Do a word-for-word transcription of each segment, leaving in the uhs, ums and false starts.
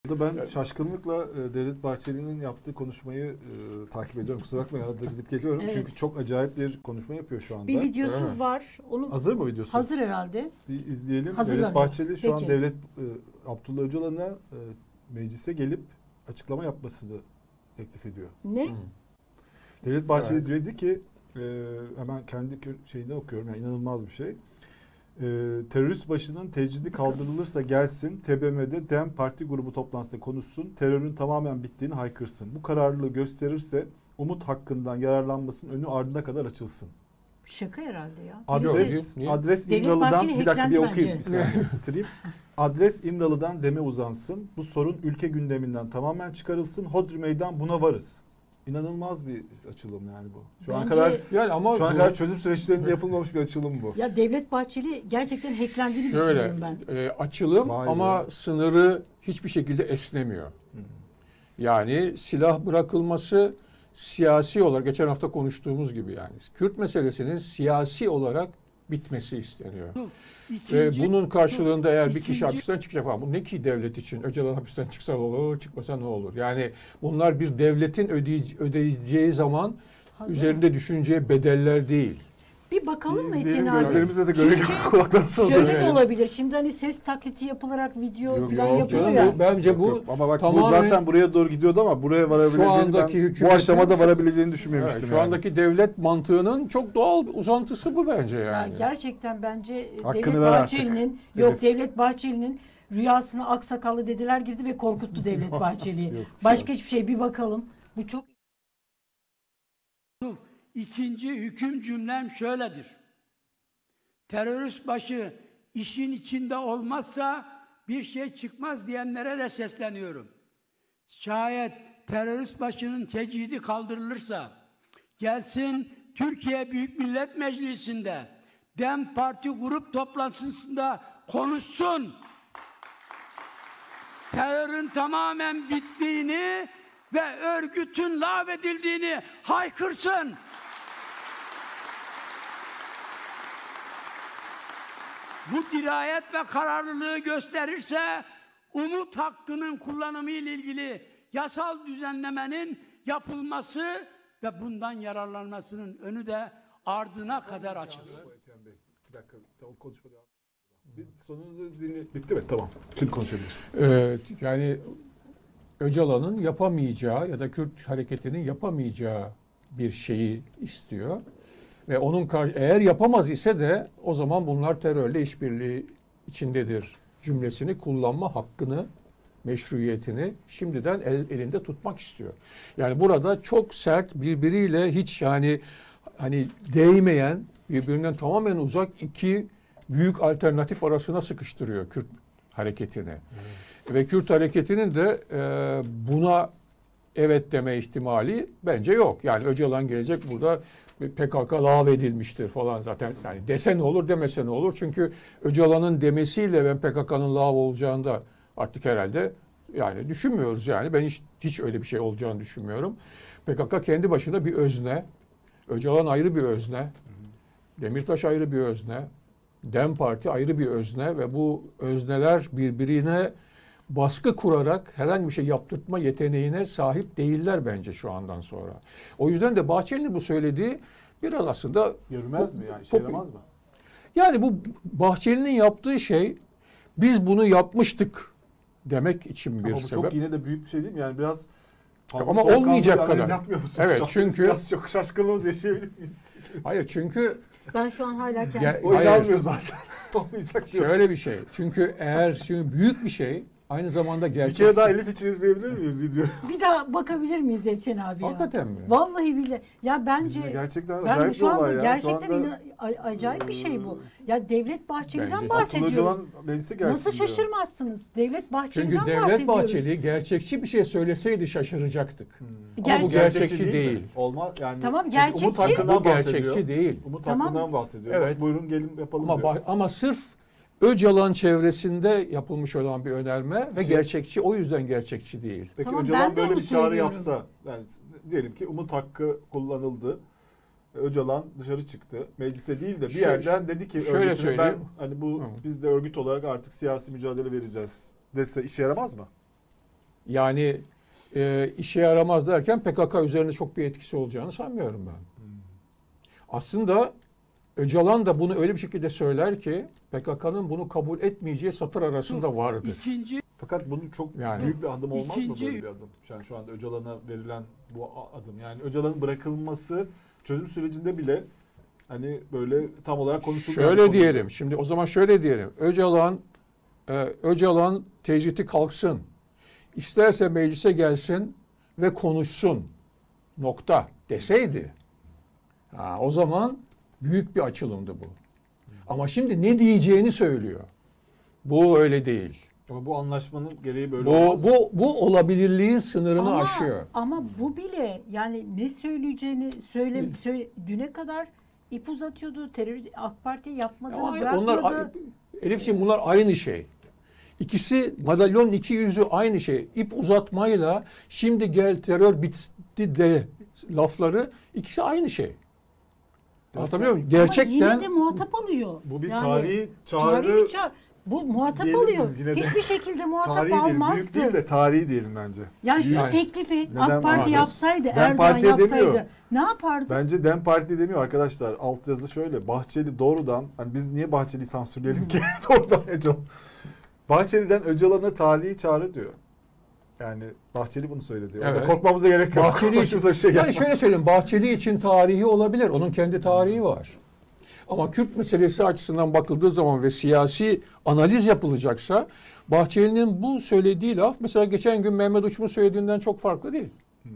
Ben şaşkınlıkla e, Devlet Bahçeli'nin yaptığı konuşmayı e, takip ediyorum. Kusura bakmayın, arada gidip geliyorum. Evet. Çünkü çok acayip bir konuşma yapıyor şu anda. Bir videosu evet. var. Onu hazır mı videosu? Hazır herhalde. Bir izleyelim. Devlet Bahçeli şu Peki. an Devlet e, Abdullah Öcalan'a e, meclise gelip açıklama yapmasını teklif ediyor. Ne? Hmm. Devlet Bahçeli evet. dedi ki e, hemen kendi şeyini okuyorum. Yani inanılmaz bir şey. E, terörist başının tecridi kaldırılırsa gelsin, T B M'de DEM Parti grubu toplantısında konuşsun, terörün tamamen bittiğini haykırsın. Bu kararlılığı gösterirse umut hakkından yararlanmasının önü ardına kadar açılsın. Şaka herhalde ya. Adres, adres İmralı'dan, bir dakika bir okuyayım bir saniye bitireyim. Adres İmralı'dan DEM'e uzansın, bu sorun ülke gündeminden tamamen çıkarılsın, hodri meydan buna varız. İnanılmaz bir açılım yani bu. Şu Bence, an kadar yani ama şu an kadar çözüm süreçlerinde yapılmamış bir açılım bu. Ya Devlet Bahçeli gerçekten hacklendiğini düşünüyorum ben. E, açılım Vay ama be. sınırı hiçbir şekilde esnemiyor. Hmm. Yani silah bırakılması siyasi olarak geçen hafta konuştuğumuz gibi yani Kürt meselesinin siyasi olarak bitmesi isteniyor. İkinci, Ve bunun karşılığında eğer ikinci, bir kişi hapisten çıkacak falan. Bu ne ki devlet için? Öcalan hapisten çıksa ne olur, çıkmasa ne olur? Yani bunlar bir devletin ödeye- ödeyeceği zaman Hazır. üzerinde düşüneceği bedeller değil. Bir bakalım mı Etienne abi? Gözlerimize de göre kulaklarımıza da şöyle de olabilir. Şimdi hani ses taklidi yapılarak video yok, falan yok, yapılıyor canım, ya. Bence bu yok, ama bak bu zaten buraya doğru gidiyordu ama buraya varabileceğini ben bu aşamada varabileceğini düşünmemiştim. Evet, şu yani. andaki devlet mantığının çok doğal bir uzantısı bu bence yani. yani gerçekten bence Hakkını Devlet Bahçeli'nin yok Herif. Devlet Bahçeli'nin rüyasına aksakallı dediler girdi ve korkuttu Devlet Bahçeli'yi. Başka hiçbir şey, bir bakalım. Bu çok İkinci hüküm cümlem şöyledir. Terörist başı işin içinde olmazsa bir şey çıkmaz diyenlere de sesleniyorum. Şayet terörist başının tecridi kaldırılırsa gelsin Türkiye Büyük Millet Meclisi'nde DEM Parti grup toplantısında konuşsun. Terörün tamamen bittiğini ve örgütün lağvedildiğini haykırsın. Bu dirayet ve kararlılığı gösterirse umut hakkının kullanımı ile ilgili yasal düzenlemenin yapılması ve bundan yararlanmasının önü de ardına kadar açılsın. Bir dakika, o konuşma devam. Sonunu dinle. Bitti mi? Tamam. Şimdi konuşabiliriz. Evet, yani Öcalan'ın yapamayacağı ya da Kürt hareketinin yapamayacağı bir şeyi istiyor. Ve onun karşı, eğer yapamaz ise de o zaman bunlar terörle işbirliği içindedir cümlesini kullanma hakkını, meşruiyetini şimdiden el, elinde tutmak istiyor. Yani burada çok sert, birbiriyle hiç yani hani değmeyen, birbirinden tamamen uzak iki büyük alternatif arasına sıkıştırıyor Kürt hareketini. Hmm. Ve Kürt hareketinin de e, buna evet deme ihtimali bence yok. Yani Öcalan gelecek burada P K K lağvedilmiştir falan zaten. Yani dese ne olur demese ne olur. Çünkü Öcalan'ın demesiyle ben P K K'nın lağv olacağını da artık herhalde yani düşünmüyoruz yani. Ben hiç, hiç öyle bir şey olacağını düşünmüyorum. P K K kendi başına bir özne. Öcalan ayrı bir özne. Demirtaş ayrı bir özne. DEM Parti ayrı bir özne ve bu özneler birbirine baskı kurarak herhangi bir şey yaptırtma yeteneğine sahip değiller bence şu andan sonra. O yüzden de Bahçeli'nin bu söylediği biraz aslında... Yürümez mi yani? İşe yaramaz mı? Yani bu Bahçeli'nin yaptığı şey biz bunu yapmıştık demek için bir ama bu sebep. çok yine de büyük bir şey değil mi? Yani biraz ama olmayacak kadar. Evet çünkü... Biraz çok şaşkınlığımız yaşayabilir miyiz? Hayır çünkü... Ben şu an hala kendim... Ya, o inanmıyor zaten. Olmayacak diyor. Şöyle bir şey. Çünkü eğer şimdi büyük bir şey... Aynı zamanda gerçek... Bir kere daha Elif için izleyebilir miyiz video? Bir daha bakabilir miyiz Etienne abi ya? Hakikaten mi? Vallahi bile. Ya bence... Bizim gerçekten ben acayip şu anda ya. gerçekten şu anda, ina, acayip bir şey bu. Ya Devlet Bahçeli'den bence. bahsediyoruz. Nasıl diyor. şaşırmazsınız? Devlet Bahçeli'den Çünkü Devlet bahsediyoruz. Bahçeli gerçekçi bir şey söyleseydi şaşıracaktık. Hmm. Ama Gerçek, bu gerçekçi, gerçekçi değil. değil. Olmaz yani. Tamam gerçekçi. Umut hakkından bu gerçekçi değil. Umut tamam. hakkından bahsediyor. Evet. Bak, buyurun gelin yapalım ama, diyor. Ama sırf Öcalan çevresinde yapılmış olan bir önerme ve şey, gerçekçi, o yüzden gerçekçi değil. Peki tamam, Öcalan böyle bir çağrı söylüyorum. yapsa, yani diyelim ki umut hakkı kullanıldı, Öcalan dışarı çıktı, meclise değil de bir şöyle, yerden dedi ki şöyle söyleyeyim. Ben hani bu Hı. biz de örgüt olarak artık siyasi mücadele vereceğiz dese işe yaramaz mı? Yani e, işe yaramaz derken P K K üzerinde çok bir etkisi olacağını sanmıyorum ben. Hmm. Aslında Öcalan da bunu öyle bir şekilde söyler ki P K K'nın bunu kabul etmeyeceği satır arasında vardır. İkinci, Fakat bunun çok yani, büyük bir adım olmaz ikinci, mı böyle bir adım? Yani şu anda Öcalan'a verilen bu adım. Yani Öcalan'ın bırakılması çözüm sürecinde bile hani böyle tam olarak konuşulmuyor. Şöyle diyelim. Şimdi o zaman şöyle diyelim. Öcalan e, Öcalan tecriti kalksın. İsterse meclise gelsin ve konuşsun. Nokta deseydi. Ha, o zaman büyük bir açılımdı bu. Ama şimdi ne diyeceğini söylüyor. Bu öyle değil. Ama bu anlaşmanın gereği böyle Bu olmaz mı? bu bu olabilirliğin sınırını ama, aşıyor. Ama bu bile yani ne söyleyeceğini söyle, söyle düne kadar ip uzatıyordu. Terör AK Parti yapmadığını Ama bırakmadı. onlar Elifciğim bunlar aynı şey. İkisi madalyonun iki yüzü aynı şey. İp uzatmayla şimdi gel terör bitti de lafları ikisi aynı şey. Anlatabiliyor muyum? Gerçekten ama yine de muhatap alıyor. Bu bir Yani, tarihi çağrı. tarihi çağrı. Bu muhatap diyelim alıyor. biz yine de. Hiçbir şekilde muhatap Tarihi diyelim. Büyük almazdı. değil de tarihi diyelim bence. Yani şu Yani. teklifi Neden AK Parti var? yapsaydı, Dem Erdoğan Parti'ye yapsaydı demiyor. ne yapardı? Bence Dem Parti demiyor arkadaşlar. Altyazı şöyle. Bahçeli doğrudan, hani biz niye Bahçeli'yi sansürleyelim ki? Doğrudan Öcalan. Bahçeli'den Öcalan'a tarihi çağrı diyor. Yani Bahçeli bunu söyledi. O yüzden Evet. korkmamıza gerek yok. Bahçeli için, Başımıza bir şey yani gelmez. şöyle söyleyeyim, Bahçeli için tarihi olabilir. Onun kendi tarihi var. Ama Kürt meselesi açısından bakıldığı zaman ve siyasi analiz yapılacaksa Bahçeli'nin bu söylediği laf mesela geçen gün Mehmet Uçum'un söylediğinden çok farklı değil. Hmm.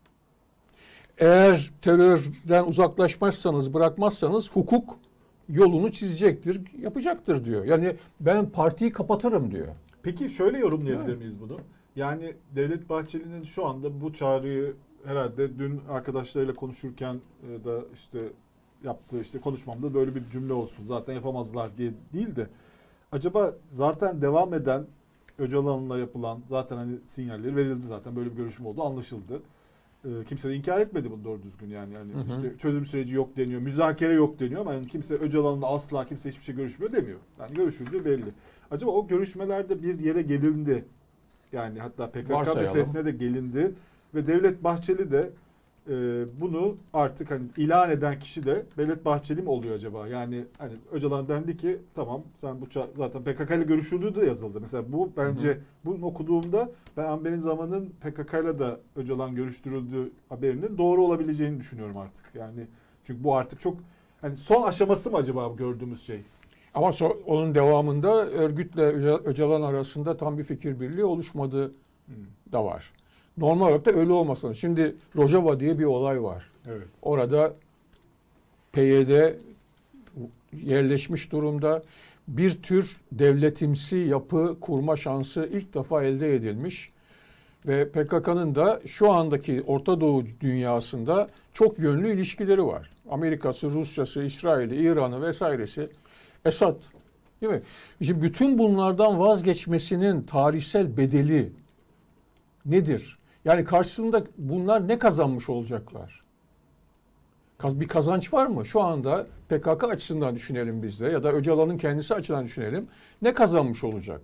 Eğer terörden uzaklaşmazsanız, bırakmazsanız hukuk yolunu çizecektir, yapacaktır diyor. Yani ben partiyi kapatırım diyor. Peki şöyle yorumlayabilir miyiz bunu? Yani Devlet Bahçeli'nin şu anda bu çağrıyı herhalde dün arkadaşlarıyla konuşurken da işte yaptığı işte konuşmamda böyle bir cümle olsun zaten yapamazlar diye değil de acaba zaten devam eden Öcalan'la yapılan zaten hani sinyalleri verildi zaten böyle bir görüşme oldu anlaşıldı. Ee, kimse de inkar etmedi bunu doğru düzgün yani. Yani hı hı. işte çözüm süreci yok deniyor, müzakere yok deniyor ama yani kimse Öcalan'la asla kimse hiçbir şey görüşmüyor demiyor. Yani görüşüldü belli. Acaba o görüşmelerde bir yere gelindi. Yani hatta P K K meselesine de gelindi ve Devlet Bahçeli de e, bunu artık hani ilan eden kişi de Devlet Bahçeli mi oluyor acaba? Yani hani Öcalan dendi ki tamam sen bu zaten P K K ile görüşüldüğü de yazıldı. Mesela bu bence hı hı. bunu okuduğumda ben Ambenizama'nın P K K ile de Öcalan görüştürüldüğü haberinin doğru olabileceğini düşünüyorum artık. Yani çünkü bu artık çok hani son aşaması mı acaba gördüğümüz şey? Ama so, onun devamında örgütle Öcalan arasında tam bir fikir birliği oluşmadığı hmm. da var. Normal olarak da öyle olmasın. Şimdi Rojava diye bir olay var. Evet. Orada P Y D yerleşmiş durumda. Bir tür devletimsi yapı kurma şansı ilk defa elde edilmiş. Ve P K K'nın da şu andaki Orta Doğu dünyasında çok yönlü ilişkileri var. Amerika'sı, Rusya'sı, İsrail'i, İran'ı vesairesi. Esad, değil mi? Şimdi bütün bunlardan vazgeçmesinin tarihsel bedeli nedir? Yani karşısında bunlar ne kazanmış olacaklar? Bir kazanç var mı? Şu anda P K K açısından düşünelim biz de ya da Öcalan'ın kendisi açısından düşünelim. Ne kazanmış olacak?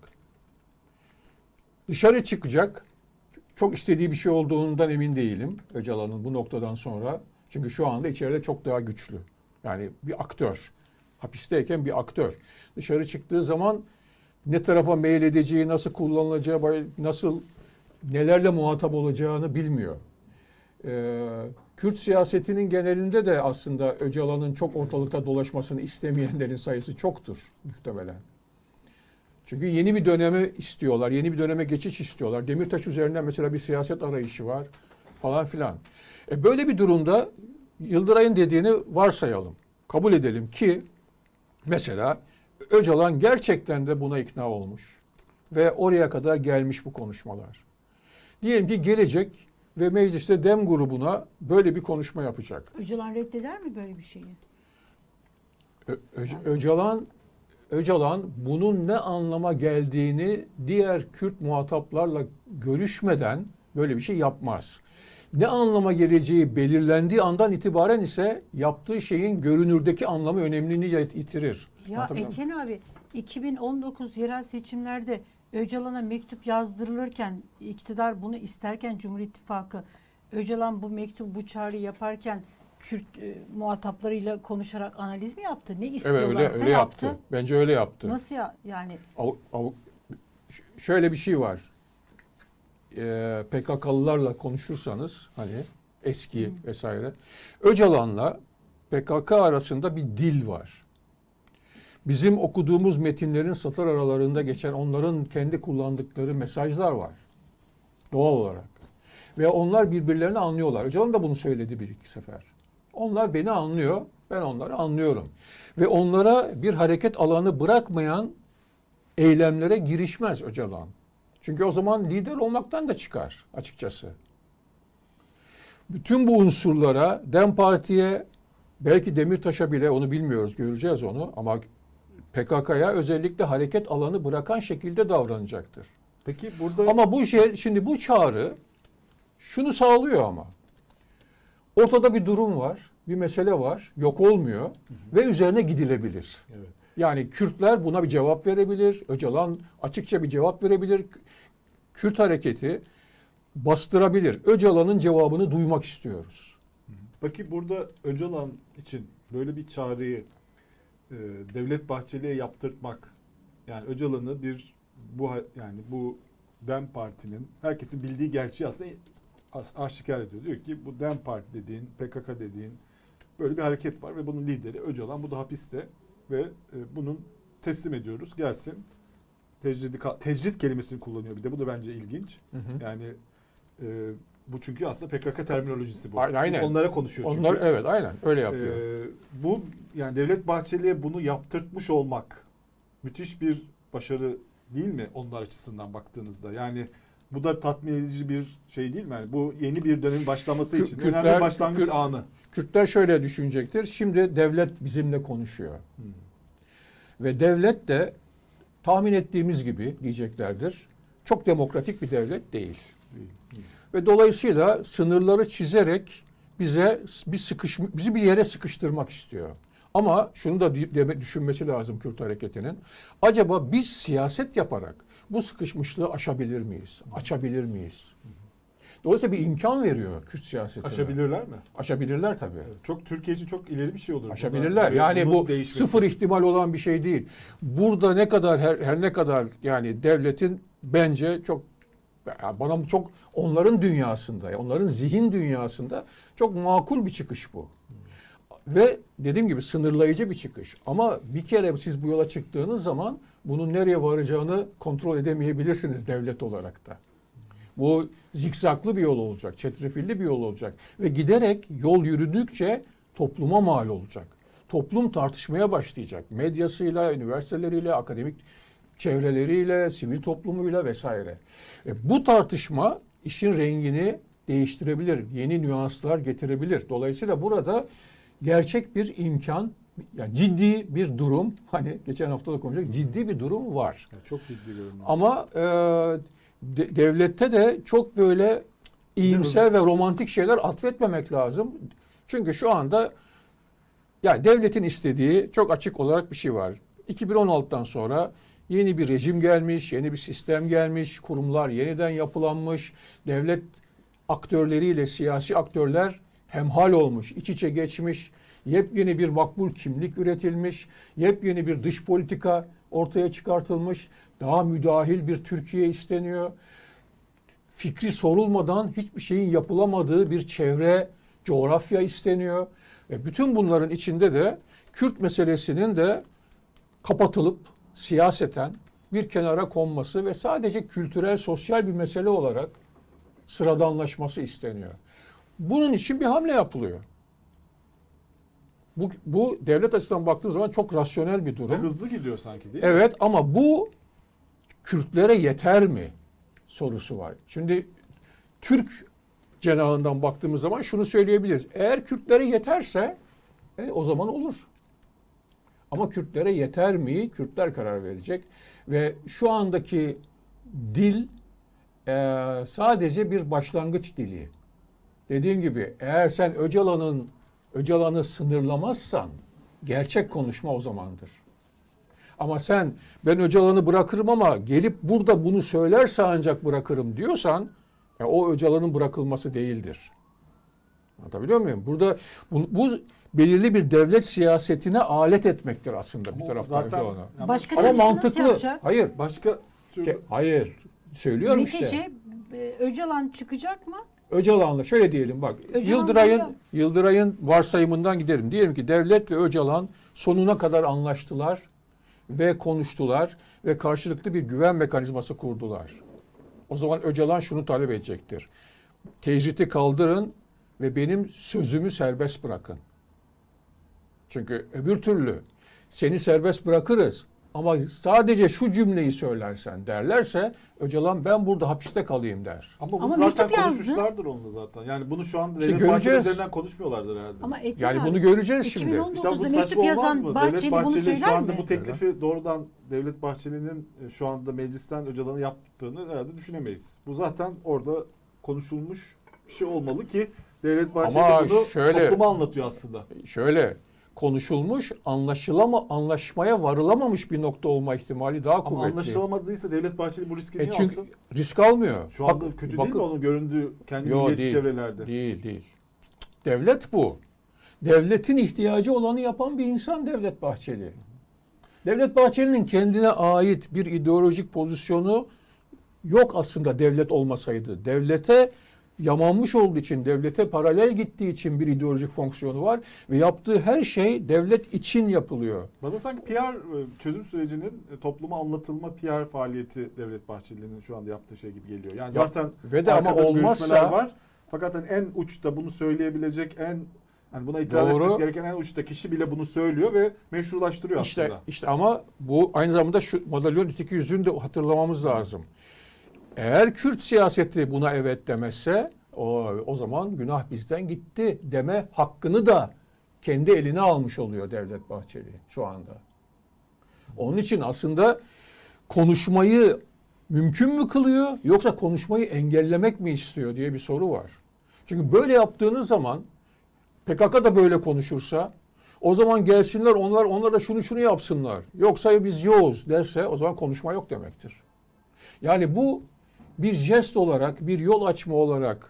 Dışarı çıkacak. Çok istediği bir şey olduğundan emin değilim Öcalan'ın bu noktadan sonra. Çünkü şu anda içeride çok daha güçlü. Yani bir aktör. Hapisteyken bir aktör. Dışarı çıktığı zaman ne tarafa meyil edeceği, nasıl kullanılacağı, nasıl nelerle muhatap olacağını bilmiyor. Ee, Kürt siyasetinin genelinde de aslında Öcalan'ın çok ortalıkta dolaşmasını istemeyenlerin sayısı çoktur muhtemelen. Çünkü yeni bir dönemi istiyorlar, yeni bir döneme geçiş istiyorlar. Demirtaş üzerinden mesela bir siyaset arayışı var falan filan. E böyle bir durumda Yıldıray'ın dediğini varsayalım. Kabul edelim ki mesela Öcalan gerçekten de buna ikna olmuş ve oraya kadar gelmiş bu konuşmalar. Diyelim ki gelecek ve mecliste Dem grubuna böyle bir konuşma yapacak. Öcalan reddeder mi böyle bir şeyi? Ö- Ö- Öcalan Öcalan bunun ne anlama geldiğini diğer Kürt muhataplarla görüşmeden böyle bir şey yapmaz. Ne anlama geleceği belirlendiği andan itibaren ise yaptığı şeyin görünürdeki anlamı önemliliğini yitirir. Ya Etienne abi iki bin on dokuz yerel seçimlerde Öcalan'a mektup yazdırılırken, iktidar bunu isterken Cumhur İttifakı, Öcalan bu mektup, bu çağrıyı yaparken Kürt e, muhataplarıyla konuşarak analiz mi yaptı? Ne istiyorlarsa Evet, öyle, öyle yaptı. yaptı. Bence öyle yaptı. Nasıl ya yani? Av, av, şöyle bir şey var. Ee, P K K'lılarla konuşursanız hani eski hmm. vesaire. Öcalan'la P K K arasında bir dil var. Bizim okuduğumuz metinlerin satır aralarında geçen onların kendi kullandıkları mesajlar var. Doğal olarak. Ve onlar birbirlerini anlıyorlar. Öcalan da bunu söyledi bir iki sefer. Onlar beni anlıyor, ben onları anlıyorum. Ve onlara bir hareket alanı bırakmayan eylemlere girişmez Öcalan. Çünkü o zaman lider olmaktan da çıkar açıkçası. Bütün bu unsurlara, DEM Parti'ye, belki Demirtaş'a bile, onu bilmiyoruz, göreceğiz onu, ama P K K'ya özellikle hareket alanı bırakan şekilde davranacaktır. Peki burada... Ama bu şey, şimdi bu çağrı şunu sağlıyor ama. Ortada bir durum var, bir mesele var, yok olmuyor hı hı. ve üzerine gidilebilir. Evet. Yani Kürtler buna bir cevap verebilir, Öcalan açıkça bir cevap verebilir. Kürt hareketi bastırabilir. Öcalan'ın cevabını duymak istiyoruz. Peki burada Öcalan için böyle bir çağrıyı e, Devlet Bahçeli'ye yaptırtmak, yani Öcalan'ı bir bu yani bu DEM Parti'nin herkesin bildiği gerçeği aslında aşikar ediyor. Diyor ki bu DEM Parti dediğin, P K K dediğin böyle bir hareket var ve bunun lideri Öcalan, bu da hapiste ve e, bunun teslim ediyoruz, gelsin. Tecridi, tecrit kelimesini kullanıyor bir de, bu da bence ilginç. Hı hı. Yani e, bu çünkü aslında P K K terminolojisi bu. Aynen. Onlara konuşuyor çünkü. Onlar, evet aynen öyle yapıyor. E, bu yani Devlet Bahçeli'ye bunu yaptırtmış olmak müthiş bir başarı değil mi onlar açısından baktığınızda? Yani bu da tatmin edici bir şey değil mi? Yani bu yeni bir dönemin başlaması için Kürtler, önemli bir başlangıç Kürt, anı. Kürtler şöyle düşünecektir. Şimdi devlet bizimle konuşuyor. Hmm. Ve devlet de tahmin ettiğimiz gibi diyeceklerdir. Çok demokratik bir devlet değil. değil. değil. Ve dolayısıyla sınırları çizerek bize bir sıkış, bizi bir yere sıkıştırmak istiyor. Ama şunu da düşünmesi lazım Kürt hareketinin. Acaba biz siyaset yaparak bu sıkışmışlığı aşabilir miyiz? Açabilir miyiz? Dolayısıyla bir imkan veriyor Kürt siyasetine. Aşabilirler mi? Aşabilirler tabii. Çok Türkiye için çok ileri bir şey olur. Aşabilirler. Buna, yani bu değişmesi. Sıfır ihtimal olan bir şey değil. Burada ne kadar her, her ne kadar yani devletin bence çok, bana çok onların dünyasında, onların zihin dünyasında çok makul bir çıkış bu. Hmm. Ve dediğim gibi sınırlayıcı bir çıkış. Ama bir kere siz bu yola çıktığınız zaman bunun nereye varacağını kontrol edemeyebilirsiniz devlet olarak da. Bu zikzaklı bir yol olacak, çetrefilli bir yol olacak. Ve giderek yol yürüdükçe topluma mal olacak. Toplum tartışmaya başlayacak. Medyasıyla, üniversiteleriyle, akademik çevreleriyle, sivil toplumuyla vesaire. E, bu tartışma işin rengini değiştirebilir, yeni nüanslar getirebilir. Dolayısıyla burada gerçek bir imkan, yani ciddi bir durum, hani geçen hafta da konuşacak, ciddi bir durum var. Yani çok ciddi görünüyor. Ama e, de, devlette de çok böyle iyimser ve romantik şeyler atfetmemek lazım. Çünkü şu anda yani devletin istediği çok açık olarak bir şey var. iki bin on altıdan sonra yeni bir rejim gelmiş, yeni bir sistem gelmiş, kurumlar yeniden yapılanmış, devlet aktörleriyle siyasi aktörler hemhal olmuş, iç içe geçmiş, yepyeni bir makbul kimlik üretilmiş, yepyeni bir dış politika ortaya çıkartılmış, daha müdahil bir Türkiye isteniyor. Fikri sorulmadan hiçbir şeyin yapılamadığı bir çevre, coğrafya isteniyor. Ve bütün bunların içinde de Kürt meselesinin de kapatılıp siyaseten bir kenara konması ve sadece kültürel, sosyal bir mesele olarak sıradanlaşması isteniyor. Bunun için bir hamle yapılıyor. Bu, bu devlet açısından baktığın zaman çok rasyonel bir durum. Ve hızlı gidiyor sanki değil mi? Evet mi? Ama bu Kürtlere yeter mi sorusu var. Şimdi Türk cenahından baktığımız zaman şunu söyleyebiliriz. Eğer Kürtlere yeterse e, o zaman olur. Ama Kürtlere yeter mi? Kürtler karar verecek. Ve şu andaki dil e, sadece bir başlangıç dili. Dediğim gibi eğer sen Öcalan'ın Öcalan'ı sınırlamazsan gerçek konuşma o zamandır. Ama sen ben Öcalan'ı bırakırım ama gelip burada bunu söylerse ancak bırakırım diyorsan ya o Öcalan'ın bırakılması değildir. Anlatabiliyor muyum? Burada bu, bu belirli bir devlet siyasetine alet etmektir aslında Ama bir taraftan zaten- Öcalan'a. Ama Başka Ama türlüsü nasıl mantıklı. yapacak? Hayır. Başka türlü Ke- Hayır. Söylüyorum Netice işte. e, Öcalan çıkacak mı? Öcalan'la şöyle diyelim bak. Öcalan Yıldıray'ın burada. Yıldıray'ın varsayımından gidelim. Diyelim ki devlet ve Öcalan sonuna kadar anlaştılar ve konuştular ve karşılıklı bir güven mekanizması kurdular. O zaman Öcalan şunu talep edecektir. Tecriti kaldırın ve benim sözümü serbest bırakın. Çünkü öbür türlü seni serbest bırakırız ama sadece şu cümleyi söylersen derlerse Öcalan ben burada hapiste kalayım der. ama bunu Ama zaten mektup yazdı. konuşmuşlardır onunla zaten. Yani bunu şu anda İşte Devlet Bahçeli göreceğiz. üzerinden konuşmuyorlardır herhalde. Ama Etin Yani abi, bunu göreceğiz şimdi. İşte iki bin on dokuzda bu mektup saçma olmaz yazan mı? Bahçeli, Devlet bunu Bahçeli şu söyler anda mi? bu teklifi doğrudan Devlet Bahçeli'nin e, şu anda meclisten Öcalan'ı yaptığını herhalde düşünemeyiz. Bu zaten orada konuşulmuş bir şey olmalı ki Devlet Bahçeli Ama bunu şöyle- topluma anlatıyor aslında. Şöyle konuşulmuş, anlaşılama, anlaşmaya varılamamış bir nokta olma ihtimali daha Ama kuvvetli. anlaşılamadıysa Devlet Bahçeli bu riski E niye çünkü alsın? risk almıyor. Şu anda Bak- kötü bakın- değil mi onun göründüğü kendi Yo, milliyetçi değil. çevrelerde? Değil, değil. Devlet bu. Devletin ihtiyacı olanı yapan bir insan Devlet Bahçeli. Devlet Bahçeli'nin kendine ait bir ideolojik pozisyonu yok aslında devlet olmasaydı. Devlete yamanmış olduğu için, devlete paralel gittiği için bir ideolojik fonksiyonu var ve yaptığı her şey devlet için yapılıyor. Bana sanki P R e, çözüm sürecinin e, topluma anlatılma P R faaliyeti Devlet Bahçeli'nin şu anda yaptığı şey gibi geliyor. Yani Ya, zaten ve de ama arkada olmazsa- görüşmeler var. Fakat hani en uçta bunu söyleyebilecek en hani buna itiraz Doğru. etmesi gereken en uçta kişi bile bunu söylüyor ve meşrulaştırıyor İşte, aslında. işte ama bu aynı zamanda şu madalyon öteki yüzünü de hatırlamamız lazım. Eğer Kürt siyaseti buna evet demezse o, o zaman günah bizden gitti deme hakkını da kendi eline almış oluyor Devlet Bahçeli şu anda. Onun için aslında konuşmayı mümkün mü kılıyor yoksa konuşmayı engellemek mi istiyor diye bir soru var. Çünkü böyle yaptığınız zaman P K K da böyle konuşursa o zaman gelsinler onlar onlar da şunu şunu yapsınlar. Yoksa biz yoğuz derse o zaman konuşma yok demektir. Yani bu bir jest olarak, bir yol açma olarak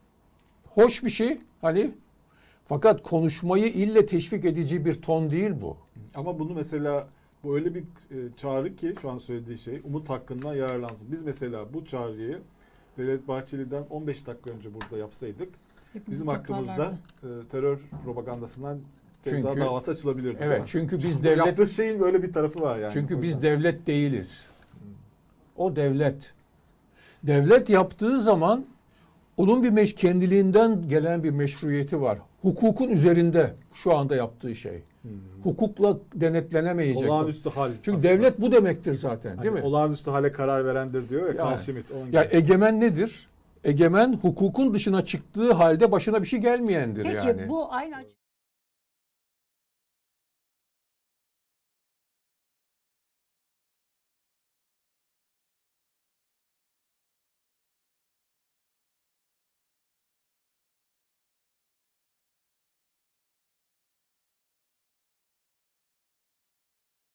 hoş bir şey hani fakat konuşmayı ille teşvik edici bir ton değil bu. Ama bunu mesela bu öyle bir e, çağrı ki şu an söylediği şey umut hakkından yararlansın. Biz mesela bu çağrıyı Devlet Bahçeli'den on beş dakika önce burada yapsaydık Hepimizi bizim hakkımızda toplarlardı. e, terör propagandasından ceza Çünkü- davası açılabilirdi. Evet değil mi? çünkü biz Bu devlet yaptığı şeyin böyle bir tarafı var yani. çünkü O biz yüzden. devlet değiliz. O devlet. Devlet yaptığı zaman onun bir meş kendiliğinden gelen bir meşruiyeti var. Hukukun üzerinde şu anda yaptığı şey. Hmm. Hukukla denetlenemeyecek. Olağanüstü hal. Çünkü aslında. devlet bu demektir zaten, değil Hani mi? olağanüstü hale karar verendir diyor ya, Yani. Carl Schmitt. Onun gibi. Ya egemen nedir? Egemen hukukun dışına çıktığı halde başına bir şey gelmeyendir Peki yani. bu aynı